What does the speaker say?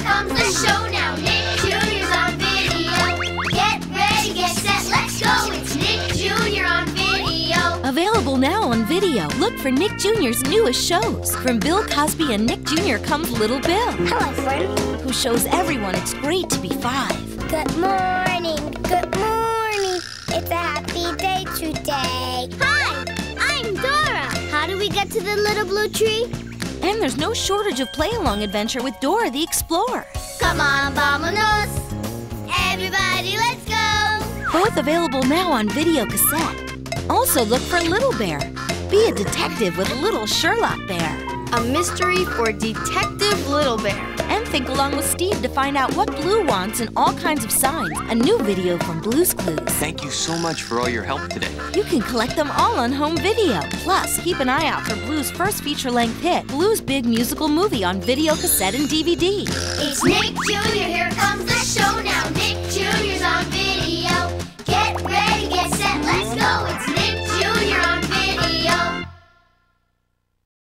comes the show now. Nick Jr.'s on video. Get ready, get set, let's go. It's Nick Jr. on video. Available now on video. Look for Nick Jr.'s newest shows. From Bill Cosby and Nick Jr. comes Little Bill. Hello, friend. Who shows everyone it's great to be 5. Good morning. Good morning. It's a happy day today. Hi, I'm Dora. How do we get to the little blue tree? And there's no shortage of play-along adventure with Dora the Explorer. Come on, vámonos. Everybody, let's go. Both available now on video cassette. Also look for Little Bear. Be a detective with Little Sherlock Bear. A mystery for Detective Little Bear. And think along with Steve to find out what Blue wants in all kinds of signs. A new video from Blue's Clues. Thank you so much for all your help today. You can collect them all on home video. Plus, keep an eye out for Blue's first feature-length hit, Blue's Big Musical Movie on video cassette and DVD. It's Nick Jr.